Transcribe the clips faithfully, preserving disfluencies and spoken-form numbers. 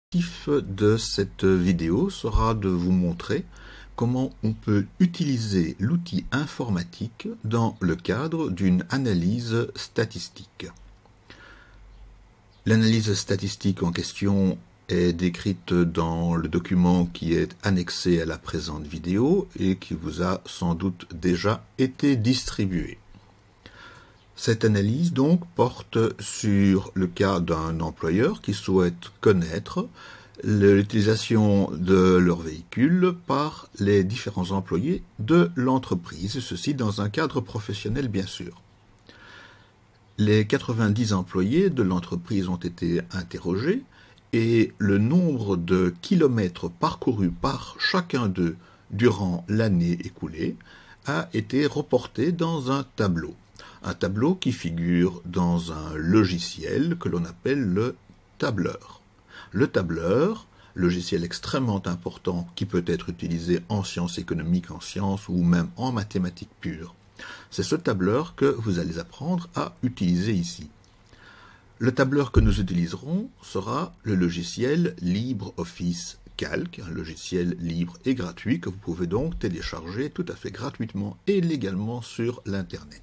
L'objectif de cette vidéo sera de vous montrer comment on peut utiliser l'outil informatique dans le cadre d'une analyse statistique. L'analyse statistique en question est décrite dans le document qui est annexé à la présente vidéo et qui vous a sans doute déjà été distribué. Cette analyse donc porte sur le cas d'un employeur qui souhaite connaître l'utilisation de leur véhicule par les différents employés de l'entreprise, ceci dans un cadre professionnel bien sûr. Les quatre-vingt-dix employés de l'entreprise ont été interrogés et le nombre de kilomètres parcourus par chacun d'eux durant l'année écoulée a été reporté dans un tableau. Un tableau qui figure dans un logiciel que l'on appelle le tableur. Le tableur, logiciel extrêmement important qui peut être utilisé en sciences économiques, en sciences ou même en mathématiques pures. C'est ce tableur que vous allez apprendre à utiliser ici. Le tableur que nous utiliserons sera le logiciel LibreOffice Calc, un logiciel libre et gratuit que vous pouvez donc télécharger tout à fait gratuitement et légalement sur l'Internet.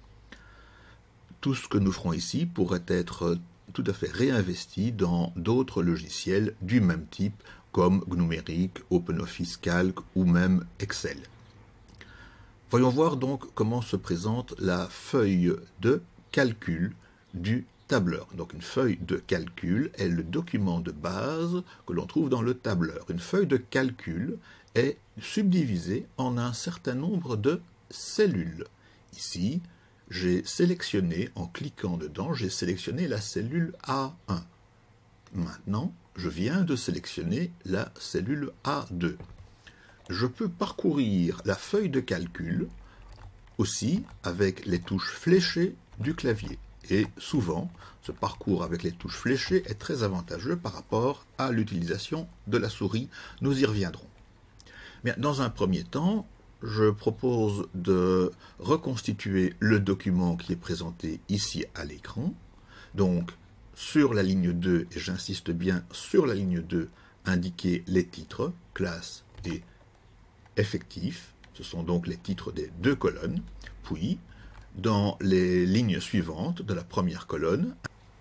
Tout ce que nous ferons ici pourrait être tout à fait réinvesti dans d'autres logiciels du même type comme Gnumeric, OpenOffice Calc ou même Excel. Voyons voir donc comment se présente la feuille de calcul du tableur. Donc une feuille de calcul est le document de base que l'on trouve dans le tableur. Une feuille de calcul est subdivisée en un certain nombre de cellules. Ici, j'ai sélectionné, en cliquant dedans, j'ai sélectionné la cellule A un. Maintenant, je viens de sélectionner la cellule A deux. Je peux parcourir la feuille de calcul aussi avec les touches fléchées du clavier. Et souvent, ce parcours avec les touches fléchées est très avantageux par rapport à l'utilisation de la souris. Nous y reviendrons. Mais dans un premier temps, je propose de reconstituer le document qui est présenté ici à l'écran. Donc, sur la ligne deux, et j'insiste bien sur la ligne deux, indiquer les titres, classe et effectif. Ce sont donc les titres des deux colonnes. Puis, dans les lignes suivantes de la première colonne,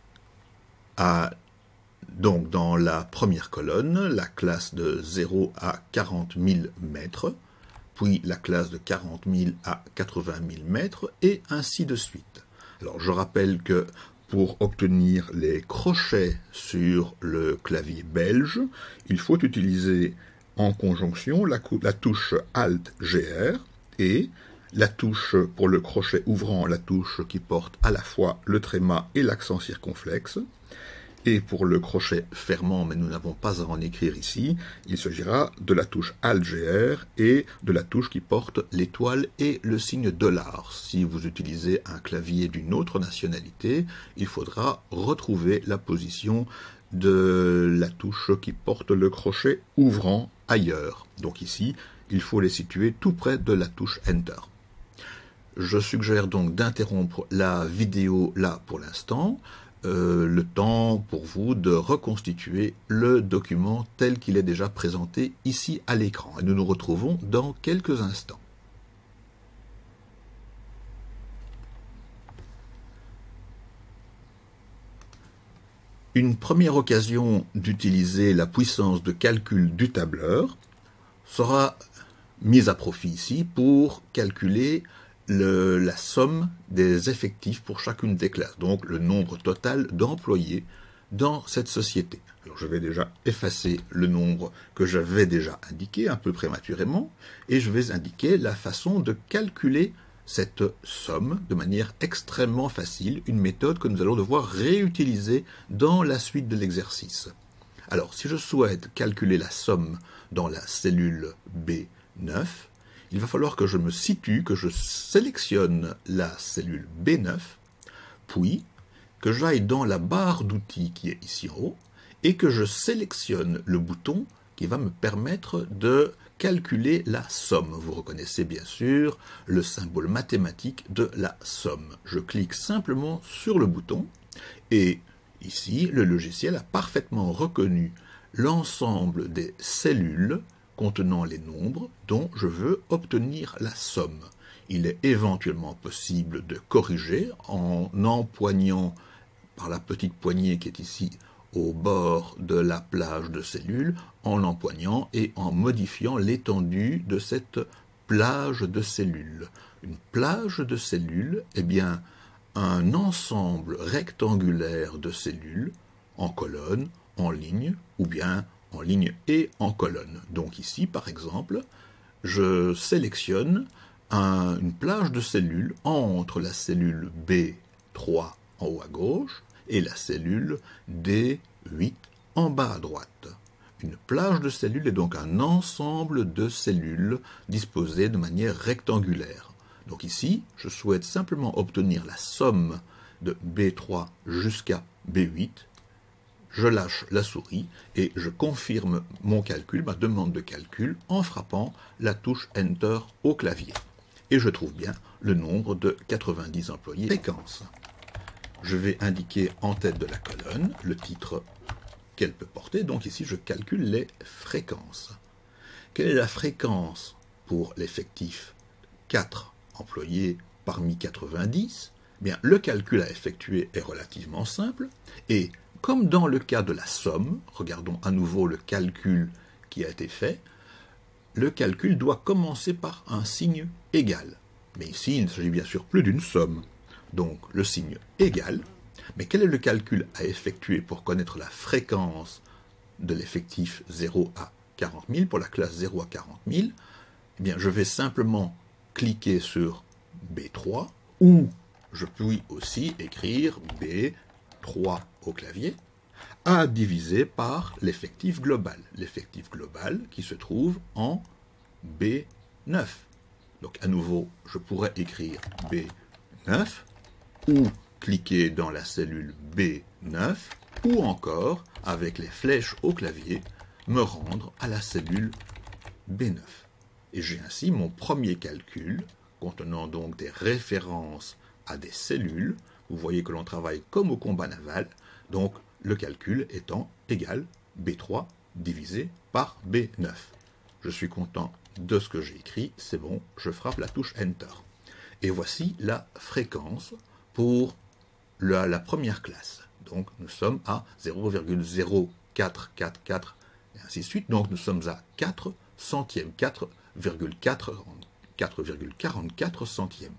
à, donc dans la première colonne, la classe de zéro à quarante mille mètres, puis la classe de quarante mille à quatre-vingt mille mètres, et ainsi de suite. Alors je rappelle que pour obtenir les crochets sur le clavier belge, il faut utiliser en conjonction la, la touche Alt G R et la touche pour le crochet ouvrant, la touche qui porte à la fois le tréma et l'accent circonflexe. Et pour le crochet fermant, mais nous n'avons pas à en écrire ici, il s'agira de la touche Alt G R et de la touche qui porte l'étoile et le signe dollar. Si vous utilisez un clavier d'une autre nationalité, il faudra retrouver la position de la touche qui porte le crochet ouvrant ailleurs. Donc ici, il faut les situer tout près de la touche Enter. Je suggère donc d'interrompre la vidéo là pour l'instant. Euh, le temps pour vous de reconstituer le document tel qu'il est déjà présenté ici à l'écran. Et nous nous retrouvons dans quelques instants. Une première occasion d'utiliser la puissance de calcul du tableur sera mise à profit ici pour calculer Le, la somme des effectifs pour chacune des classes, donc le nombre total d'employés dans cette société. Alors je vais déjà effacer le nombre que j'avais déjà indiqué un peu prématurément et je vais indiquer la façon de calculer cette somme de manière extrêmement facile, une méthode que nous allons devoir réutiliser dans la suite de l'exercice. Alors si je souhaite calculer la somme dans la cellule B neuf, il va falloir que je me situe, que je sélectionne la cellule B neuf, puis que j'aille dans la barre d'outils qui est ici en haut, et que je sélectionne le bouton qui va me permettre de calculer la somme. Vous reconnaissez bien sûr le symbole mathématique de la somme. Je clique simplement sur le bouton, et ici, le logiciel a parfaitement reconnu l'ensemble des cellules contenant les nombres dont je veux obtenir la somme. Il est éventuellement possible de corriger en empoignant par la petite poignée qui est ici au bord de la plage de cellules, en l'empoignant et en modifiant l'étendue de cette plage de cellules. Une plage de cellules est bien un ensemble rectangulaire de cellules en colonne, en ligne, ou bien en ligne et en colonne. Donc ici, par exemple, je sélectionne un, une plage de cellules entre la cellule B trois en haut à gauche et la cellule D huit en bas à droite. Une plage de cellules est donc un ensemble de cellules disposées de manière rectangulaire. Donc ici, je souhaite simplement obtenir la somme de B trois jusqu'à B huit. Je lâche la souris et je confirme mon calcul, ma demande de calcul, en frappant la touche Enter au clavier. Et je trouve bien le nombre de quatre-vingt-dix employés. Fréquence. Je vais indiquer en tête de la colonne le titre qu'elle peut porter. Donc ici, je calcule les fréquences. Quelle est la fréquence pour l'effectif quatre employés parmi quatre-vingt-dix? Bien, le calcul à effectuer est relativement simple. Et comme dans le cas de la somme, regardons à nouveau le calcul qui a été fait, le calcul doit commencer par un signe égal. Mais ici, il ne s'agit bien sûr plus d'une somme. Donc le signe égal. Mais quel est le calcul à effectuer pour connaître la fréquence de l'effectif zéro à quarante mille, pour la classe zéro à quarante mille? Eh bien, je vais simplement cliquer sur B trois, ou je puis aussi écrire B trois au clavier, à diviser par l'effectif global. L'effectif global qui se trouve en B neuf. Donc à nouveau, je pourrais écrire B neuf, ou cliquer dans la cellule B neuf, ou encore, avec les flèches au clavier, me rendre à la cellule B neuf. Et j'ai ainsi mon premier calcul, contenant donc des références à des cellules. Vous voyez que l'on travaille comme au combat naval, donc le calcul étant égal B trois divisé par B neuf. Je suis content de ce que j'ai écrit, c'est bon, je frappe la touche Enter. Et voici la fréquence pour la, la première classe. Donc nous sommes à zéro virgule zéro quatre quatre quatre et ainsi de suite. Donc nous sommes à quatre centièmes, quatre virgule quarante-quatre centièmes.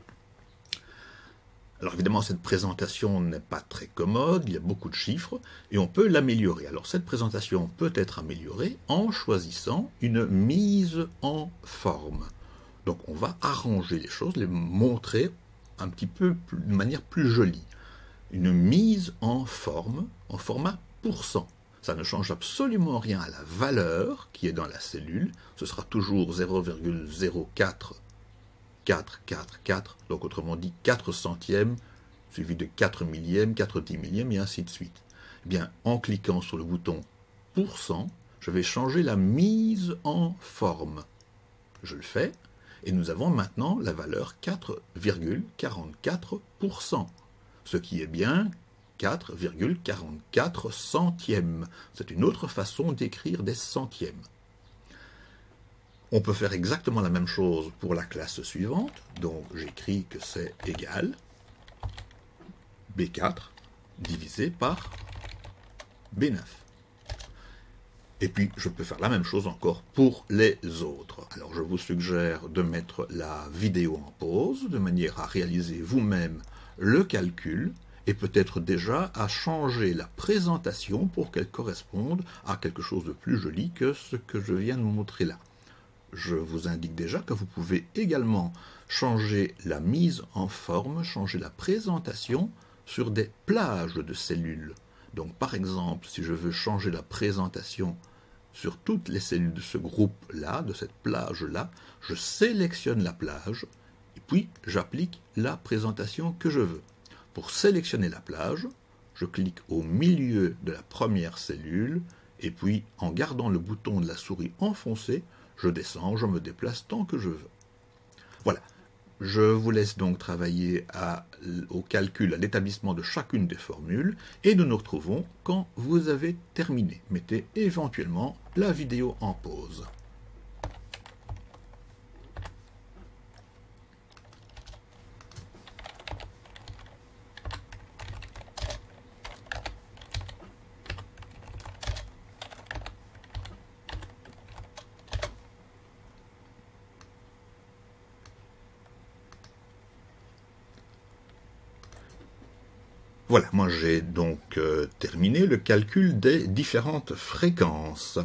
Alors évidemment, cette présentation n'est pas très commode, il y a beaucoup de chiffres, et on peut l'améliorer. Alors cette présentation peut être améliorée en choisissant une mise en forme. Donc on va arranger les choses, les montrer un petit peu de manière plus jolie. Une mise en forme, en format pourcent. Ça ne change absolument rien à la valeur qui est dans la cellule. Ce sera toujours zéro virgule zéro quatre quatre quatre quatre, donc autrement dit quatre centièmes, suivi de quatre millièmes, quatre dix millièmes, et ainsi de suite. Eh bien, en cliquant sur le bouton pourcent, je vais changer la mise en forme. Je le fais, et nous avons maintenant la valeur quatre virgule quarante-quatre pour cent, ce qui est bien quatre virgule quarante-quatre centièmes. C'est une autre façon d'écrire des centièmes. On peut faire exactement la même chose pour la classe suivante. Donc j'écris que c'est égal B quatre divisé par B neuf. Et puis je peux faire la même chose encore pour les autres. Alors je vous suggère de mettre la vidéo en pause, de manière à réaliser vous-même le calcul, et peut-être déjà à changer la présentation pour qu'elle corresponde à quelque chose de plus joli que ce que je viens de montrer là. Je vous indique déjà que vous pouvez également changer la mise en forme, changer la présentation sur des plages de cellules. Donc par exemple, si je veux changer la présentation sur toutes les cellules de ce groupe-là, de cette plage-là, je sélectionne la plage et puis j'applique la présentation que je veux. Pour sélectionner la plage, je clique au milieu de la première cellule et puis en gardant le bouton de la souris enfoncé, je descends, je me déplace tant que je veux. Voilà. Je vous laisse donc travailler à, au calcul, à l'établissement de chacune des formules, et nous nous retrouvons quand vous avez terminé. Mettez éventuellement la vidéo en pause. Voilà, moi j'ai donc euh, terminé le calcul des différentes fréquences.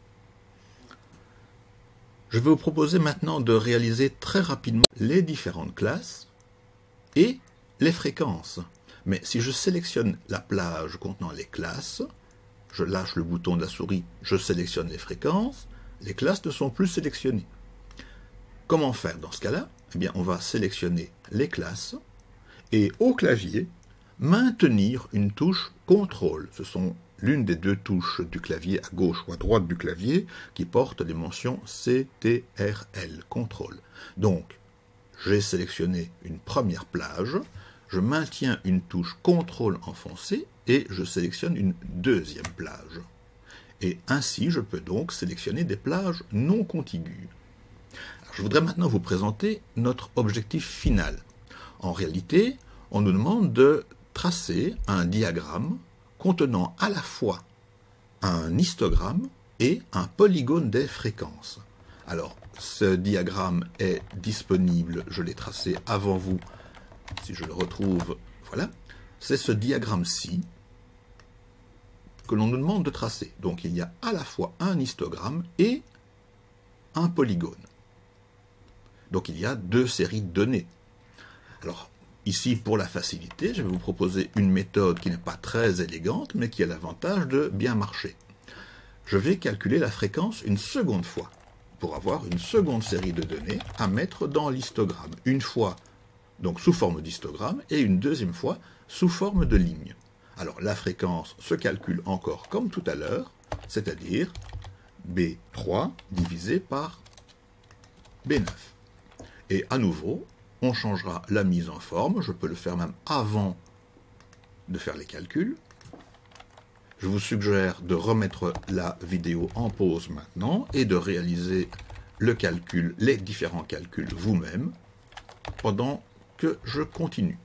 Je vais vous proposer maintenant de réaliser très rapidement les différentes classes et les fréquences. Mais si je sélectionne la plage contenant les classes, je lâche le bouton de la souris, je sélectionne les fréquences, les classes ne sont plus sélectionnées. Comment faire dans ce cas-là? Eh bien, on va sélectionner les classes et au clavier, maintenir une touche contrôle. Ce sont l'une des deux touches du clavier à gauche ou à droite du clavier qui porte les mentions C T R L, contrôle. Donc, j'ai sélectionné une première plage, je maintiens une touche contrôle enfoncée et je sélectionne une deuxième plage. Et ainsi, je peux donc sélectionner des plages non contiguës. Alors, je voudrais maintenant vous présenter notre objectif final. En réalité, on nous demande de tracer un diagramme contenant à la fois un histogramme et un polygone des fréquences. Alors, ce diagramme est disponible, je l'ai tracé avant vous, si je le retrouve, voilà. C'est ce diagramme-ci que l'on nous demande de tracer. Donc, il y a à la fois un histogramme et un polygone. Donc, il y a deux séries de données. Alors, ici, pour la facilité, je vais vous proposer une méthode qui n'est pas très élégante, mais qui a l'avantage de bien marcher. Je vais calculer la fréquence une seconde fois, pour avoir une seconde série de données à mettre dans l'histogramme. Une fois, donc sous forme d'histogramme, et une deuxième fois, sous forme de ligne. Alors, la fréquence se calcule encore comme tout à l'heure, c'est-à-dire B trois divisé par B neuf. Et à nouveau, on changera la mise en forme, je peux le faire même avant de faire les calculs. Je vous suggère de remettre la vidéo en pause maintenant et de réaliser le calcul, les différents calculs vous-même pendant que je continue.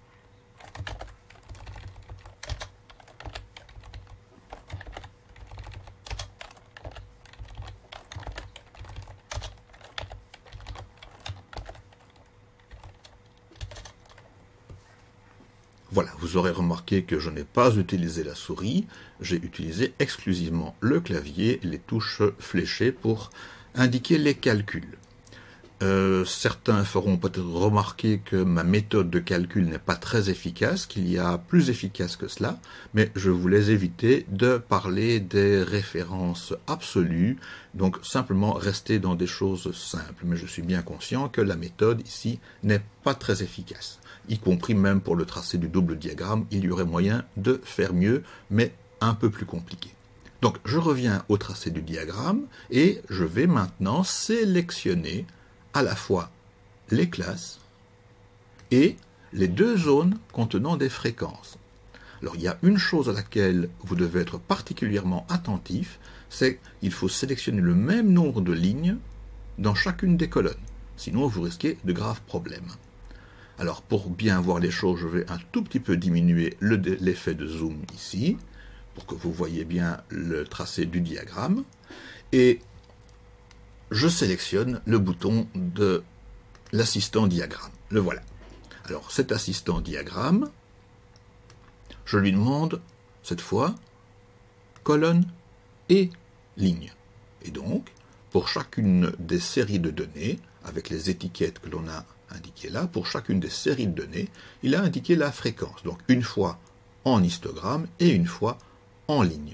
Voilà, vous aurez remarqué que je n'ai pas utilisé la souris, j'ai utilisé exclusivement le clavier, les touches fléchées pour indiquer les calculs. Euh, certains feront peut-être remarquer que ma méthode de calcul n'est pas très efficace, qu'il y a plus efficace que cela, mais je voulais éviter de parler des références absolues, donc simplement rester dans des choses simples. Mais je suis bien conscient que la méthode ici n'est pas très efficace. Y compris même pour le tracé du double diagramme, il y aurait moyen de faire mieux, mais un peu plus compliqué. Donc je reviens au tracé du diagramme et je vais maintenant sélectionner à la fois les classes et les deux zones contenant des fréquences. Alors il y a une chose à laquelle vous devez être particulièrement attentif, c'est qu'il faut sélectionner le même nombre de lignes dans chacune des colonnes, sinon vous risquez de graves problèmes. Alors pour bien voir les choses, je vais un tout petit peu diminuer l'effet de zoom ici, pour que vous voyez bien le tracé du diagramme, et je sélectionne le bouton de l'assistant diagramme. Le voilà. Alors cet assistant diagramme, je lui demande cette fois colonne et ligne. Et donc, pour chacune des séries de données, avec les étiquettes que l'on a indiquées là, pour chacune des séries de données, il a indiqué la fréquence. Donc une fois en histogramme et une fois en ligne.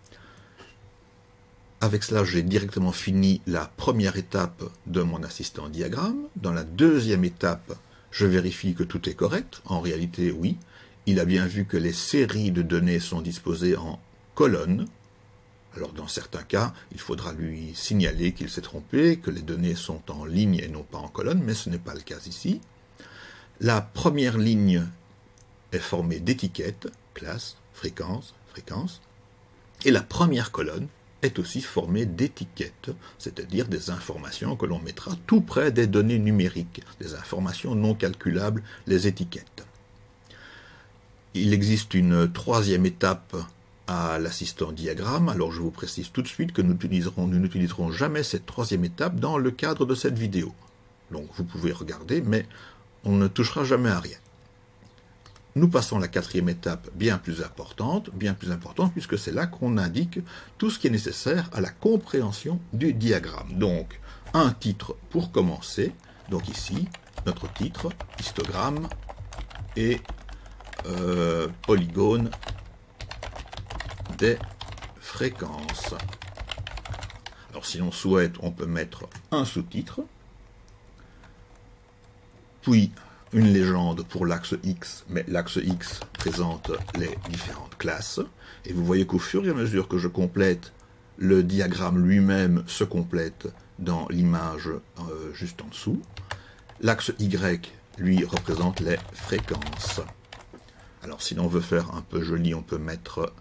Avec cela, j'ai directement fini la première étape de mon assistant diagramme. Dans la deuxième étape, je vérifie que tout est correct. En réalité, oui. Il a bien vu que les séries de données sont disposées en colonnes. Alors dans certains cas, il faudra lui signaler qu'il s'est trompé, que les données sont en ligne et non pas en colonne, mais ce n'est pas le cas ici. La première ligne est formée d'étiquettes, classe, fréquence, fréquence, et la première colonne est aussi formée d'étiquettes, c'est-à-dire des informations que l'on mettra tout près des données numériques, des informations non calculables, les étiquettes. Il existe une troisième étape à l'assistant diagramme, alors je vous précise tout de suite que nous n'utiliserons nous n'utiliserons jamais cette troisième étape dans le cadre de cette vidéo. Donc vous pouvez regarder, mais on ne touchera jamais à rien. Nous passons à la quatrième étape bien plus importante, bien plus importante puisque c'est là qu'on indique tout ce qui est nécessaire à la compréhension du diagramme. Donc, un titre pour commencer, donc ici, notre titre, histogramme et euh, polygone des fréquences. Alors si l'on souhaite, on peut mettre un sous-titre, puis une légende pour l'axe X, mais l'axe X présente les différentes classes, et vous voyez qu'au fur et à mesure que je complète, le diagramme lui-même se complète dans l'image euh, juste en dessous. L'axe Y, lui, représente les fréquences. Alors si l'on veut faire un peu joli, on peut mettre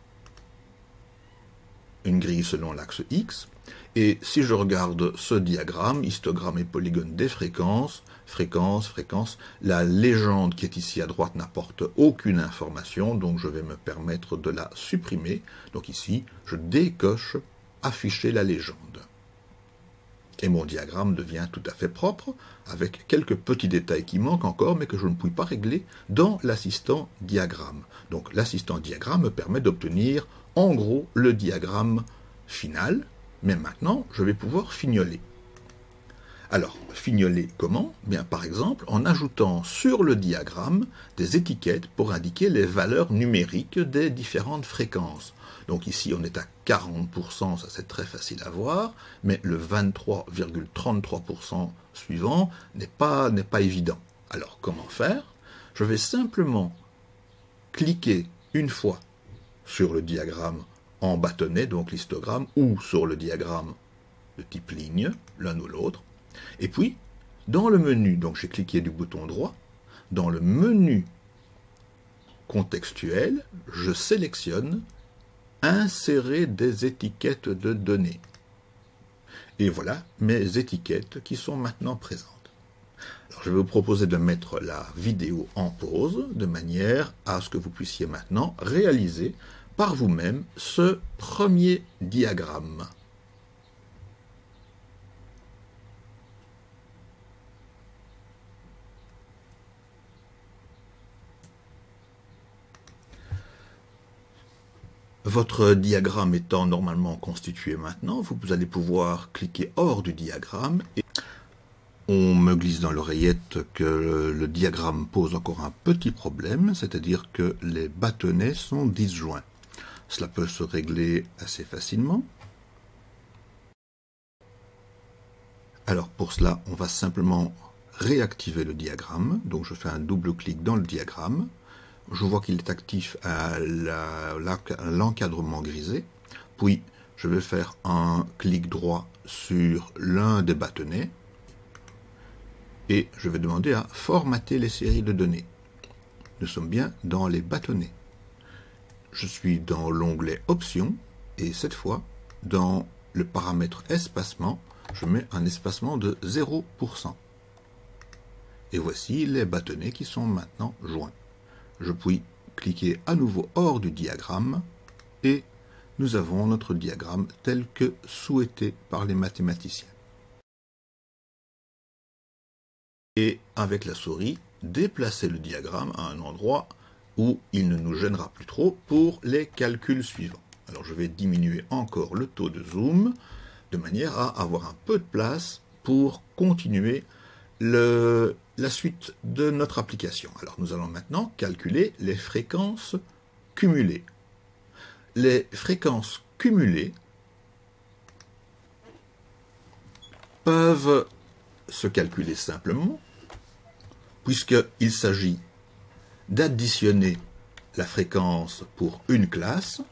une grille selon l'axe X, et si je regarde ce diagramme, histogramme et polygone des fréquences, fréquence, fréquence, la légende qui est ici à droite n'apporte aucune information, donc je vais me permettre de la supprimer. Donc ici, je décoche afficher la légende. Et mon diagramme devient tout à fait propre, avec quelques petits détails qui manquent encore, mais que je ne puis pas régler dans l'assistant diagramme. Donc l'assistant diagramme me permet d'obtenir en gros le diagramme final, mais maintenant je vais pouvoir fignoler. Alors, fignoler comment? Bien, par exemple, en ajoutant sur le diagramme des étiquettes pour indiquer les valeurs numériques des différentes fréquences. Donc ici, on est à quarante pour cent, ça c'est très facile à voir, mais le vingt-trois virgule trente-trois pour cent suivant n'est pas, n'est pas évident. Alors, comment faire? Je vais simplement cliquer une fois sur le diagramme en bâtonnet, donc l'histogramme, ou sur le diagramme de type ligne, l'un ou l'autre. Et puis, dans le menu, donc j'ai cliqué du bouton droit, dans le menu contextuel, je sélectionne insérer des étiquettes de données. Et voilà mes étiquettes qui sont maintenant présentes. Alors, je vais vous proposer de mettre la vidéo en pause, de manière à ce que vous puissiez maintenant réaliser par vous-même ce premier diagramme. Votre diagramme étant normalement constitué maintenant, vous allez pouvoir cliquer hors du diagramme. Et on me glisse dans l'oreillette que le diagramme pose encore un petit problème, c'est-à-dire que les bâtonnets sont disjoints. Cela peut se régler assez facilement. Alors pour cela, on va simplement réactiver le diagramme. Donc je fais un double clic dans le diagramme. Je vois qu'il est actif à l'encadrement grisé. Puis, je vais faire un clic droit sur l'un des bâtonnets. Et je vais demander à formater les séries de données. Nous sommes bien dans les bâtonnets. Je suis dans l'onglet Options. Et cette fois, dans le paramètre espacement, je mets un espacement de zéro pour cent. Et voici les bâtonnets qui sont maintenant joints. Je puis cliquer à nouveau hors du diagramme et nous avons notre diagramme tel que souhaité par les mathématiciens. Et avec la souris, déplacer le diagramme à un endroit où il ne nous gênera plus trop pour les calculs suivants. Alors je vais diminuer encore le taux de zoom de manière à avoir un peu de place pour continuer le, la suite de notre application. Alors nous allons maintenant calculer les fréquences cumulées. Les fréquences cumulées peuvent se calculer simplement, puisqu'il s'agit d'additionner la fréquence pour une classe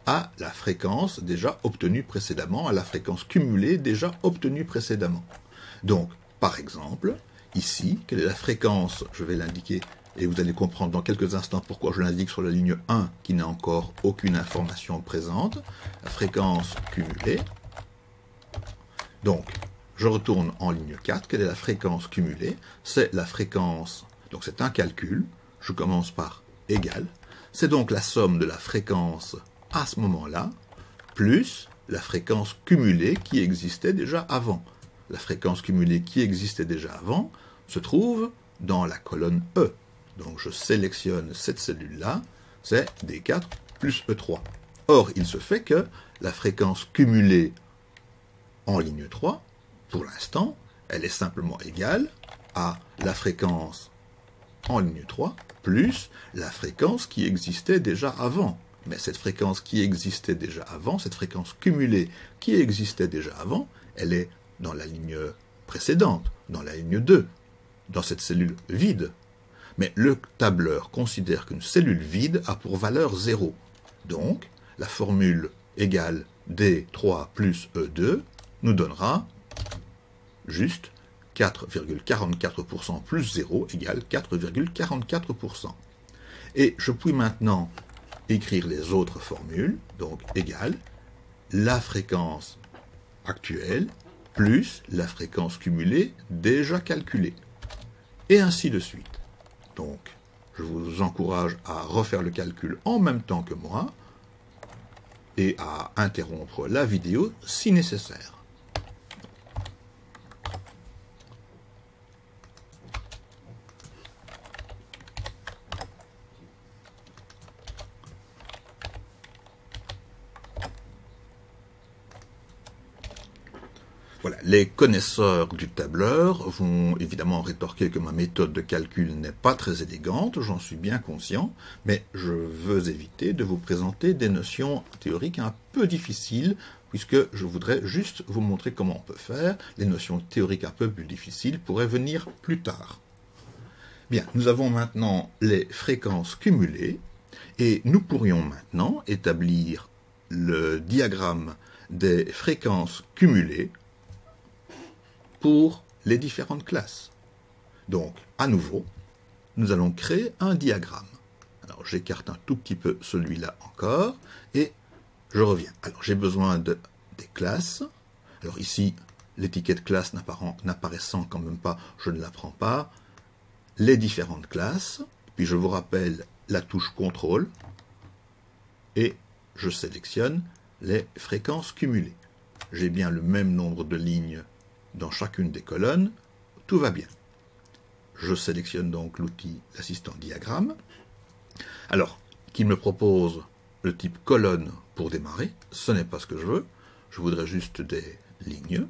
à la fréquence déjà obtenue précédemment, à la fréquence cumulée déjà obtenue précédemment. Donc, par exemple, ici, quelle est la fréquence? Je vais l'indiquer et vous allez comprendre dans quelques instants pourquoi je l'indique sur la ligne un qui n'a encore aucune information présente. La fréquence cumulée. Donc, je retourne en ligne quatre. Quelle est la fréquence cumulée? C'est la fréquence, donc c'est un calcul. Je commence par égal. C'est donc la somme de la fréquence à ce moment-là, plus la fréquence cumulée qui existait déjà avant. La fréquence cumulée qui existait déjà avant se trouve dans la colonne E. Donc je sélectionne cette cellule-là, c'est D quatre plus E trois. Or, il se fait que la fréquence cumulée en ligne trois, pour l'instant, elle est simplement égale à la fréquence en ligne trois plus la fréquence qui existait déjà avant. Mais cette fréquence qui existait déjà avant, cette fréquence cumulée qui existait déjà avant, elle est dans la ligne précédente, dans la ligne deux, dans cette cellule vide. Mais le tableur considère qu'une cellule vide a pour valeur zéro. Donc, la formule égale D trois plus E deux nous donnera juste quatre virgule quarante-quatre pour cent plus zéro égale quatre virgule quarante-quatre pour cent. Et je puis maintenant écrire les autres formules, donc égale la fréquence actuelle plus la fréquence cumulée déjà calculée. Et ainsi de suite. Donc, je vous encourage à refaire le calcul en même temps que moi et à interrompre la vidéo si nécessaire. Voilà, les connaisseurs du tableur vont évidemment rétorquer que ma méthode de calcul n'est pas très élégante, j'en suis bien conscient, mais je veux éviter de vous présenter des notions théoriques un peu difficiles, puisque je voudrais juste vous montrer comment on peut faire. Les notions théoriques un peu plus difficiles pourraient venir plus tard. Bien, nous avons maintenant les fréquences cumulées, et nous pourrions maintenant établir le diagramme des fréquences cumulées pour les différentes classes. Donc, à nouveau, nous allons créer un diagramme. Alors, j'écarte un tout petit peu celui-là encore, et je reviens. Alors, j'ai besoin de, des classes. Alors ici, l'étiquette classe n'apparaissant quand même pas, je ne la prends pas. Les différentes classes, puis je vous rappelle la touche contrôle, et je sélectionne les fréquences cumulées. J'ai bien le même nombre de lignes dans chacune des colonnes, tout va bien. Je sélectionne donc l'outil l'assistant diagramme. Alors, qu'il me propose le type colonne pour démarrer, ce n'est pas ce que je veux. Je voudrais juste des lignes,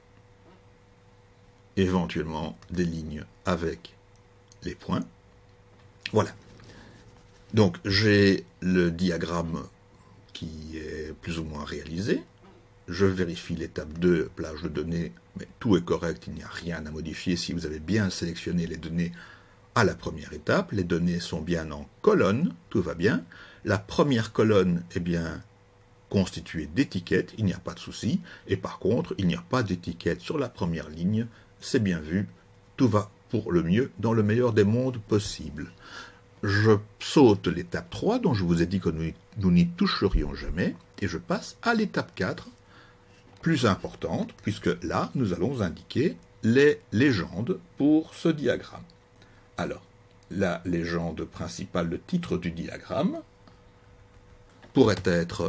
éventuellement des lignes avec les points. Voilà. Donc, j'ai le diagramme qui est plus ou moins réalisé. Je vérifie l'étape deux, plage de données, mais tout est correct, il n'y a rien à modifier si vous avez bien sélectionné les données à la première étape. Les données sont bien en colonne, tout va bien. La première colonne est bien constituée d'étiquettes, il n'y a pas de souci. Et par contre, il n'y a pas d'étiquette sur la première ligne, c'est bien vu, tout va pour le mieux dans le meilleur des mondes possible. Je saute l'étape trois, dont je vous ai dit que nous, nous n'y toucherions jamais, et je passe à l'étape quatre, plus importante, puisque là, nous allons indiquer les légendes pour ce diagramme. Alors, la légende principale, le titre du diagramme, pourrait être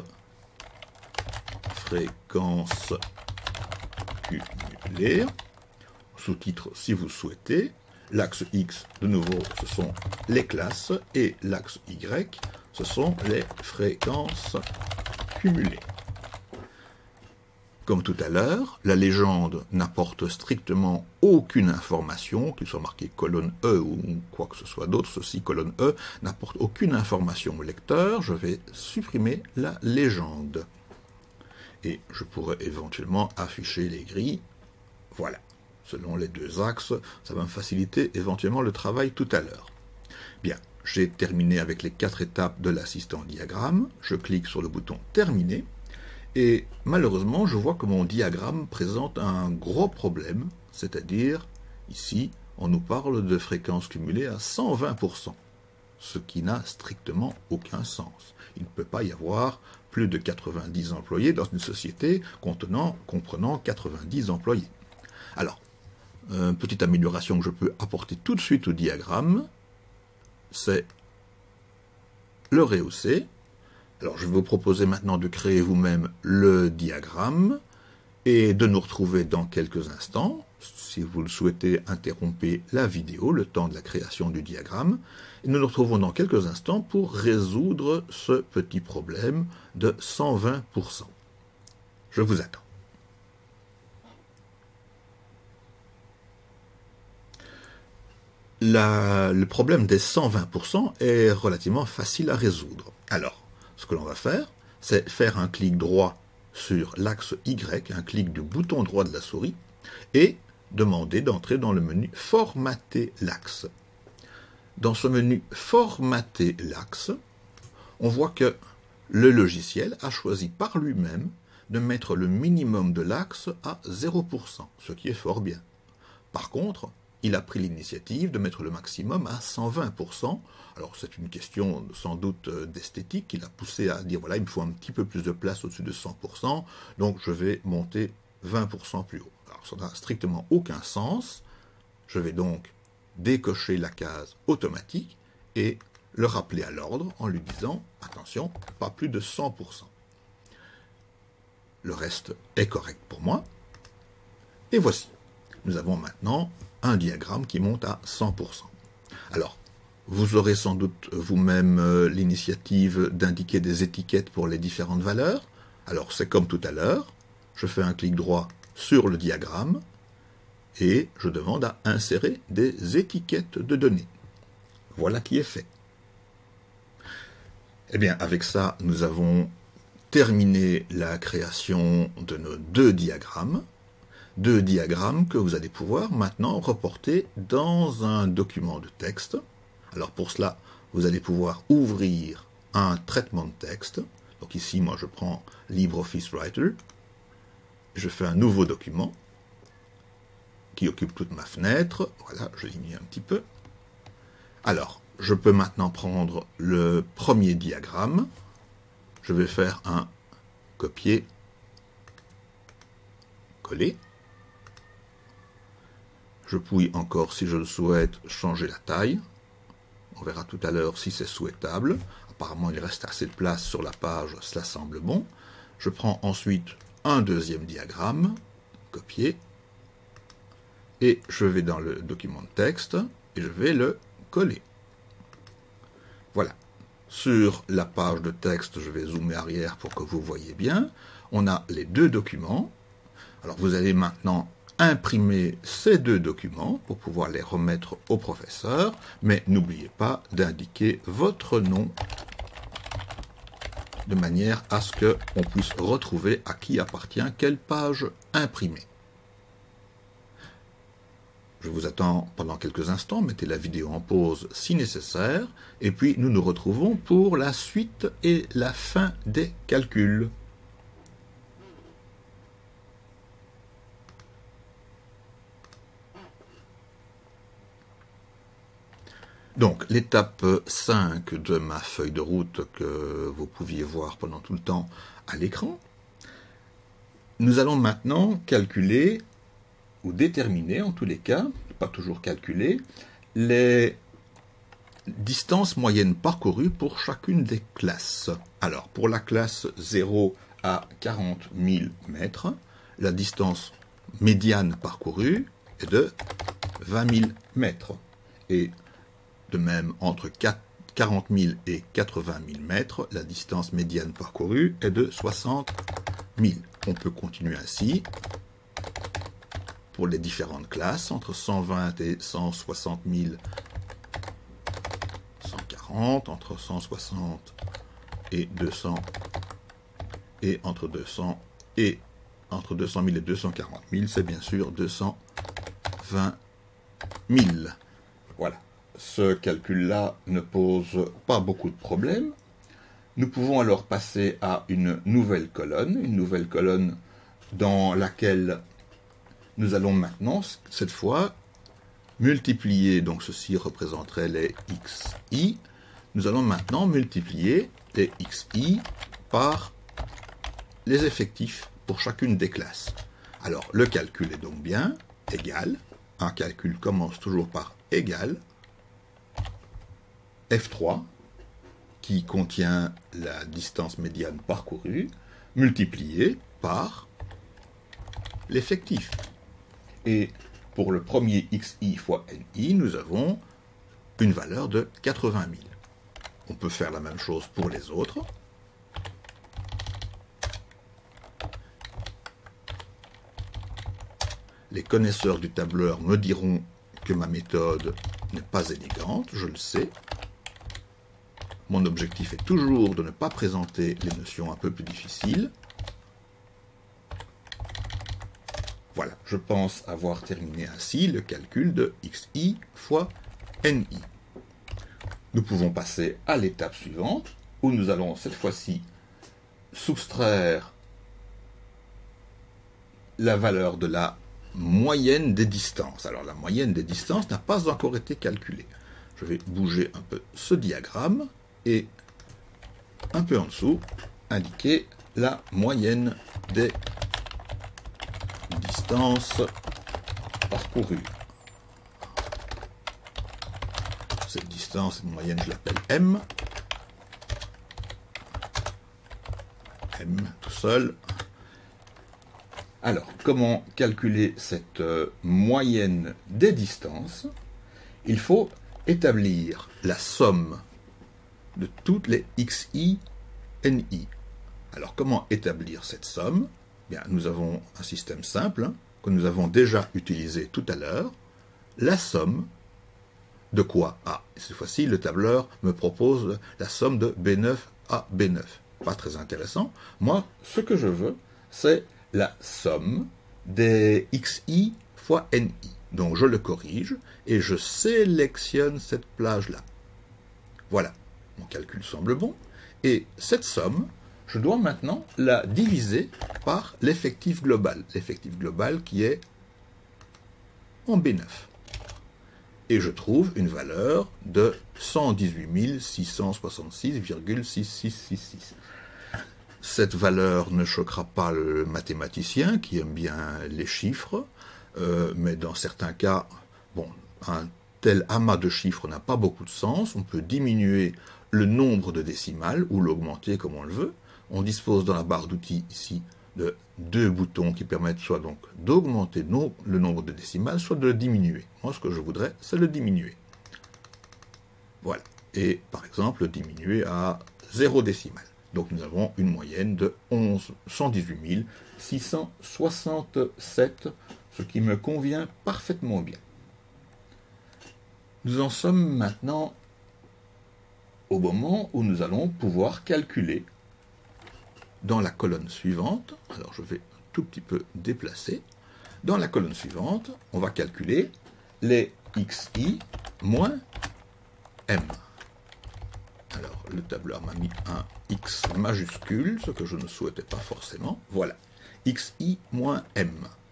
fréquence cumulée, sous-titre si vous souhaitez. L'axe X, de nouveau, ce sont les classes, et l'axe Y, ce sont les fréquences cumulées. Comme tout à l'heure, la légende n'apporte strictement aucune information, qu'il soit marqué colonne E ou quoi que ce soit d'autre, ceci colonne E, n'apporte aucune information au lecteur. Je vais supprimer la légende. Et je pourrais éventuellement afficher les grilles. Voilà. Selon les deux axes, ça va me faciliter éventuellement le travail tout à l'heure. Bien, j'ai terminé avec les quatre étapes de l'assistant diagramme. Je clique sur le bouton Terminer. Et malheureusement, je vois que mon diagramme présente un gros problème, c'est-à-dire, ici, on nous parle de fréquence cumulée à cent vingt pour cent, ce qui n'a strictement aucun sens. Il ne peut pas y avoir plus de quatre-vingt-dix employés dans une société contenant, comprenant quatre-vingt-dix employés. Alors, une petite amélioration que je peux apporter tout de suite au diagramme, c'est le rehausser. Alors, je vais vous proposer maintenant de créer vous-même le diagramme et de nous retrouver dans quelques instants. Si vous le souhaitez, interrompez la vidéo, le temps de la création du diagramme. Et nous nous retrouvons dans quelques instants pour résoudre ce petit problème de cent vingt pour cent. Je vous attends. La, le problème des cent vingt pour cent est relativement facile à résoudre. Alors, ce que l'on va faire, c'est faire un clic droit sur l'axe Y, un clic du bouton droit de la souris, et demander d'entrer dans le menu « Formater l'axe ». Dans ce menu « Formater l'axe », on voit que le logiciel a choisi par lui-même de mettre le minimum de l'axe à zéro pour cent, ce qui est fort bien. Par contre, il a pris l'initiative de mettre le maximum à cent vingt pour cent. Alors c'est une question sans doute d'esthétique qui l'a poussé à dire voilà, il me faut un petit peu plus de place au-dessus de cent pour cent, donc je vais monter vingt pour cent plus haut. Alors ça n'a strictement aucun sens. Je vais donc décocher la case automatique et le rappeler à l'ordre en lui disant attention, pas plus de cent pour cent. Le reste est correct pour moi. Et voici. Nous avons maintenant un diagramme qui monte à cent pour cent. Alors, vous aurez sans doute vous-même euh, l'initiative d'indiquer des étiquettes pour les différentes valeurs. Alors, c'est comme tout à l'heure. Je fais un clic droit sur le diagramme et je demande à insérer des étiquettes de données. Voilà qui est fait. Eh bien, avec ça, nous avons terminé la création de nos deux diagrammes. Deux diagrammes que vous allez pouvoir maintenant reporter dans un document de texte. Alors pour cela, vous allez pouvoir ouvrir un traitement de texte. Donc ici, moi, je prends LibreOffice Writer. Je fais un nouveau document qui occupe toute ma fenêtre. Voilà, je l'ai mis un petit peu. Alors, je peux maintenant prendre le premier diagramme. Je vais faire un copier-coller. Je puis encore, si je le souhaite, changer la taille. On verra tout à l'heure si c'est souhaitable. Apparemment, il reste assez de place sur la page, cela semble bon. Je prends ensuite un deuxième diagramme, copier, et je vais dans le document de texte, et je vais le coller. Voilà. Sur la page de texte, je vais zoomer arrière pour que vous voyez bien. On a les deux documents. Alors, vous allez maintenant imprimer ces deux documents pour pouvoir les remettre au professeur, mais n'oubliez pas d'indiquer votre nom de manière à ce qu'on puisse retrouver à qui appartient quelle page imprimée. Je vous attends pendant quelques instants, mettez la vidéo en pause si nécessaire, et puis nous nous retrouvons pour la suite et la fin des calculs. Donc, l'étape cinq de ma feuille de route que vous pouviez voir pendant tout le temps à l'écran. Nous allons maintenant calculer, ou déterminer en tous les cas, pas toujours calculer, les distances moyennes parcourues pour chacune des classes. Alors, pour la classe zéro à quarante mille mètres, la distance médiane parcourue est de vingt mille mètres. Et de même, entre quarante mille et quatre-vingt mille mètres, la distance médiane parcourue est de soixante mille. On peut continuer ainsi pour les différentes classes, entre cent vingt et cent soixante mille, cent quarante, entre cent soixante et deux cents, et entre deux cents et entre deux cent mille et deux cent quarante mille, c'est bien sûr deux cent vingt mille. Voilà. ce calcul-là ne pose pas beaucoup de problèmes. Nous pouvons alors passer à une nouvelle colonne, une nouvelle colonne dans laquelle nous allons maintenant, cette fois, multiplier, donc ceci représenterait les xi, nous allons maintenant multiplier les xi par les effectifs pour chacune des classes. Alors, le calcul est donc bien égal, un calcul commence toujours par égal, F trois, qui contient la distance médiane parcourue, multiplié par l'effectif. Et pour le premier xi fois ni, nous avons une valeur de quatre-vingt mille. On peut faire la même chose pour les autres. Les connaisseurs du tableur me diront que ma méthode n'est pas élégante, je le sais. Mon objectif est toujours de ne pas présenter les notions un peu plus difficiles. Voilà, je pense avoir terminé ainsi le calcul de xi fois ni. Nous pouvons passer à l'étape suivante, où nous allons cette fois-ci soustraire la valeur de la moyenne des distances. Alors la moyenne des distances n'a pas encore été calculée. Je vais bouger un peu ce diagramme et un peu en dessous indiquer la moyenne des distances parcourues. Cette distance, cette moyenne, je l'appelle M. M tout seul. Alors, comment calculer cette euh, moyenne des distances? Il faut établir la somme de toutes les xi, ni. Alors, comment établir cette somme? Bien, nous avons un système simple, hein, que nous avons déjà utilisé tout à l'heure. La somme de quoi? Ah, cette fois-ci, le tableur me propose la somme de B neuf à B neuf. Pas très intéressant. Moi, ce que je veux, c'est la somme des xi fois ni. Donc, je le corrige et je sélectionne cette plage-là. Voilà, mon calcul semble bon. Et cette somme, je dois maintenant la diviser par l'effectif global. L'effectif global qui est en B neuf. Et je trouve une valeur de cent dix-huit mille six cent soixante-six virgule six six six six. Cette valeur ne choquera pas le mathématicien qui aime bien les chiffres, euh, mais dans certains cas, bon, un tel amas de chiffres n'a pas beaucoup de sens. On peut diminuer le nombre de décimales ou l'augmenter comme on le veut. On dispose dans la barre d'outils ici de deux boutons qui permettent soit donc d'augmenter le nombre de décimales, soit de le diminuer. Moi, ce que je voudrais, c'est le diminuer. Voilà. Et par exemple, le diminuer à zéro décimale. Donc nous avons une moyenne de cent dix-huit mille six cent soixante-sept, ce qui me convient parfaitement bien. Nous en sommes maintenant au moment où nous allons pouvoir calculer dans la colonne suivante. Alors je vais un tout petit peu déplacer. Dans la colonne suivante, on va calculer les xi moins m. Alors, le tableur m'a mis un x majuscule, ce que je ne souhaitais pas forcément. Voilà, xi moins m.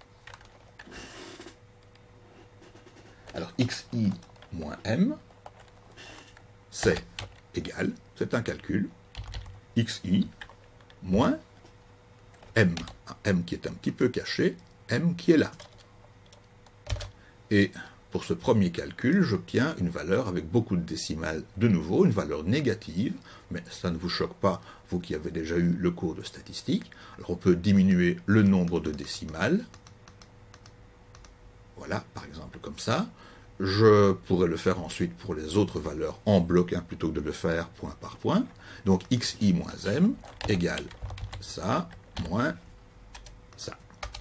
Alors, xi moins m, c'est égal, c'est un calcul, xi moins m. Un m qui est un petit peu caché, m qui est là. Et pour ce premier calcul, j'obtiens une valeur avec beaucoup de décimales de nouveau, une valeur négative, mais ça ne vous choque pas, vous qui avez déjà eu le cours de statistique. Alors on peut diminuer le nombre de décimales. Voilà, par exemple comme ça. Je pourrais le faire ensuite pour les autres valeurs en bloc, hein, plutôt que de le faire point par point. Donc xi moins m égale ça, moins ça.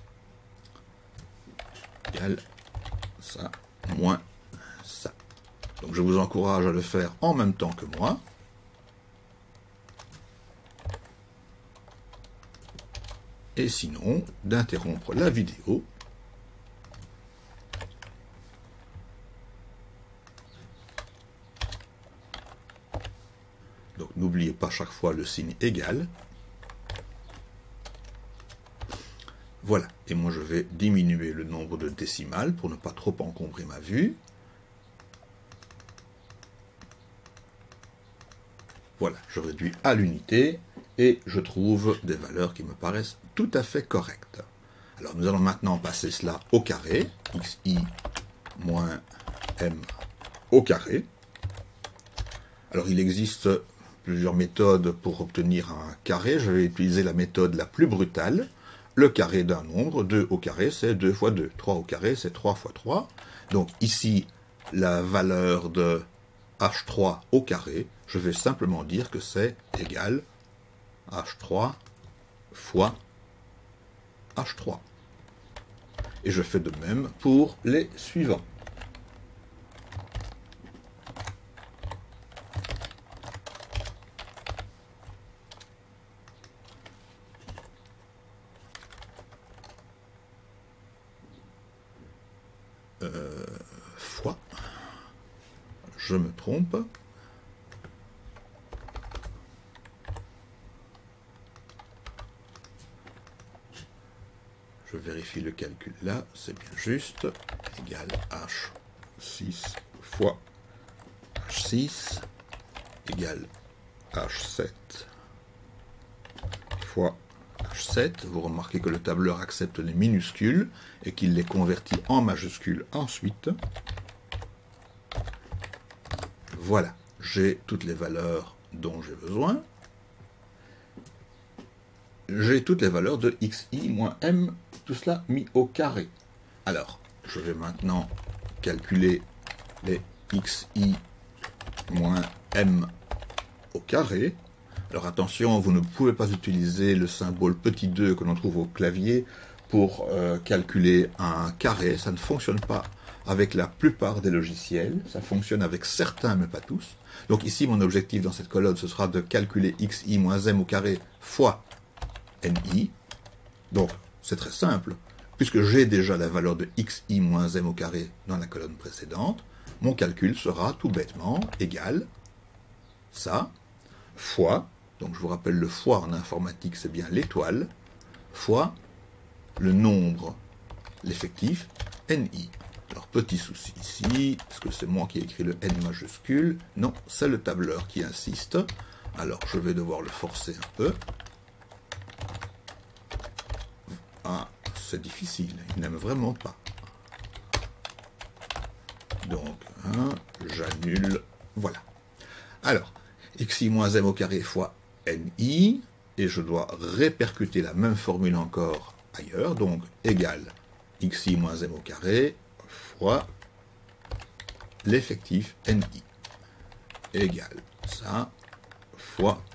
Égale ça, moins ça. Donc je vous encourage à le faire en même temps que moi. Et sinon, d'interrompre la vidéo n'oubliez pas chaque fois le signe égal. Voilà, et moi je vais diminuer le nombre de décimales pour ne pas trop encombrer ma vue. Voilà, je réduis à l'unité et je trouve des valeurs qui me paraissent tout à fait correctes. Alors nous allons maintenant passer cela au carré, xi moins m au carré. Alors il existe plusieurs méthodes pour obtenir un carré, je vais utiliser la méthode la plus brutale. Le carré d'un nombre, deux au carré, c'est deux fois deux. trois au carré, c'est trois fois trois. Donc ici, la valeur de h trois au carré, je vais simplement dire que c'est égal h trois fois h trois. Et je fais de même pour les suivants. Euh, fois, je me trompe. Je vérifie le calcul là, c'est bien juste, égal h six fois h six, égale h sept fois h sept. Vous remarquez que le tableur accepte les minuscules et qu'il les convertit en majuscules ensuite. Voilà, j'ai toutes les valeurs dont j'ai besoin. J'ai toutes les valeurs de xi moins m, tout cela mis au carré. Alors, je vais maintenant calculer les xi moins m au carré. Alors attention, vous ne pouvez pas utiliser le symbole petit deux que l'on trouve au clavier pour euh, calculer un carré. Ça ne fonctionne pas avec la plupart des logiciels. Ça fonctionne avec certains, mais pas tous. Donc ici, mon objectif dans cette colonne, ce sera de calculer xi moins m au carré fois ni. Donc, c'est très simple. Puisque j'ai déjà la valeur de xi moins m au carré dans la colonne précédente, mon calcul sera tout bêtement égal ça, fois, donc je vous rappelle le fois en informatique, c'est bien l'étoile, fois le nombre, l'effectif, ni. Alors, petit souci ici, est-ce que c'est moi qui ai écrit le n majuscule? Non, c'est le tableur qui insiste. Alors, je vais devoir le forcer un peu. Ah, c'est difficile, il n'aime vraiment pas. Donc, hein, j'annule, voilà. Alors, xi moins m au carré fois ni, et je dois répercuter la même formule encore ailleurs, donc égal xi moins m au carré fois l'effectif ni, égale ça fois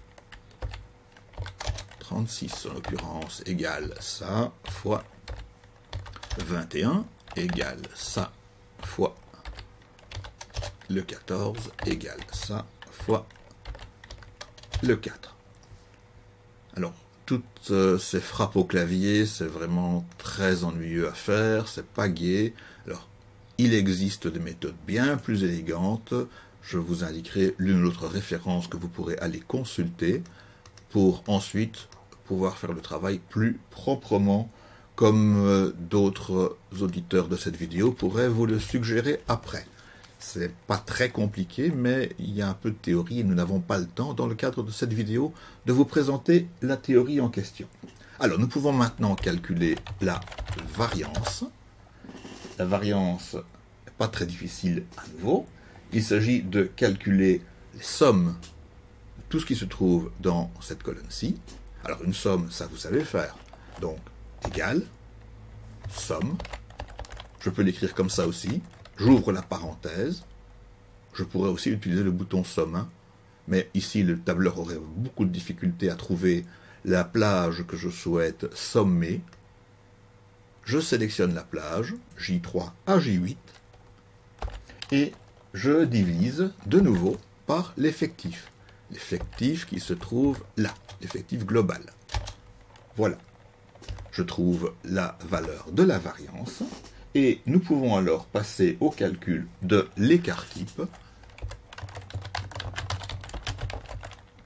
trente-six en l'occurrence, égale ça fois vingt et un, égale ça fois le quatorze, égale ça fois le quatre. Alors, toutes euh, ces frappes au clavier, c'est vraiment très ennuyeux à faire, c'est pas gai. Alors, il existe des méthodes bien plus élégantes. Je vous indiquerai l'une ou l'autre référence que vous pourrez aller consulter pour ensuite pouvoir faire le travail plus proprement, comme euh, d'autres auditeurs de cette vidéo pourraient vous le suggérer après. C'est pas très compliqué, mais il y a un peu de théorie et nous n'avons pas le temps, dans le cadre de cette vidéo, de vous présenter la théorie en question. Alors, nous pouvons maintenant calculer la variance. La variance n'est pas très difficile à nouveau. Il s'agit de calculer les sommes de tout ce qui se trouve dans cette colonne-ci. Alors, une somme, ça vous savez faire. Donc, égale, somme. Je peux l'écrire comme ça aussi. J'ouvre la parenthèse. Je pourrais aussi utiliser le bouton somme, hein, mais ici le tableur aurait beaucoup de difficultés à trouver la plage que je souhaite sommer. Je sélectionne la plage, J trois à J huit, et je divise de nouveau par l'effectif. L'effectif qui se trouve là, l'effectif global. Voilà. Je trouve la valeur de la variance. Et nous pouvons alors passer au calcul de l'écart type.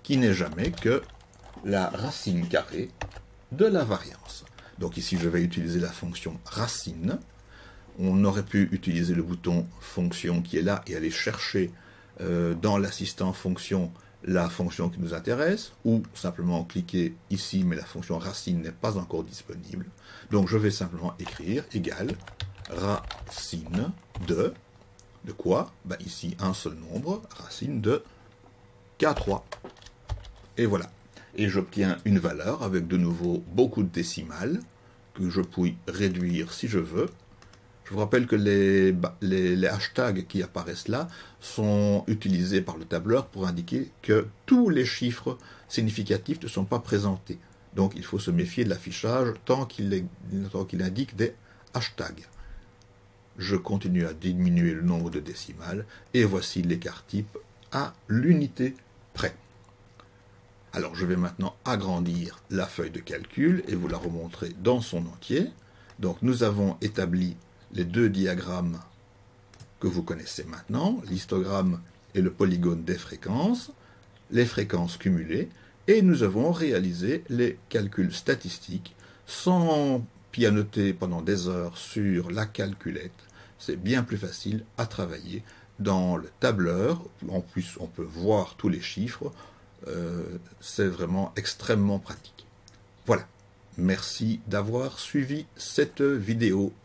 qui n'est jamais que la racine carrée de la variance. Donc ici, je vais utiliser la fonction racine. On aurait pu utiliser le bouton fonction qui est là et aller chercher euh, dans l'assistant fonction la fonction qui nous intéresse, ou simplement cliquer ici, mais la fonction racine n'est pas encore disponible. Donc je vais simplement écrire égal racine de, de quoi? Ben ici, un seul nombre, racine de K trois. Et voilà. Et j'obtiens une valeur avec de nouveau beaucoup de décimales, que je puis réduire si je veux. Je vous rappelle que les, les, les hashtags qui apparaissent là sont utilisés par le tableur pour indiquer que tous les chiffres significatifs ne sont pas présentés. Donc il faut se méfier de l'affichage tant qu'il qu'il indique des hashtags. Je continue à diminuer le nombre de décimales et voici l'écart type à l'unité près. Alors je vais maintenant agrandir la feuille de calcul et vous la remontrer dans son entier. Donc nous avons établi les deux diagrammes que vous connaissez maintenant, l'histogramme et le polygone des fréquences, les fréquences cumulées, et nous avons réalisé les calculs statistiques sans pianoter pendant des heures sur la calculette. C'est bien plus facile à travailler dans le tableur. En plus, on peut voir tous les chiffres. Euh, c'est vraiment extrêmement pratique. Voilà. Merci d'avoir suivi cette vidéo.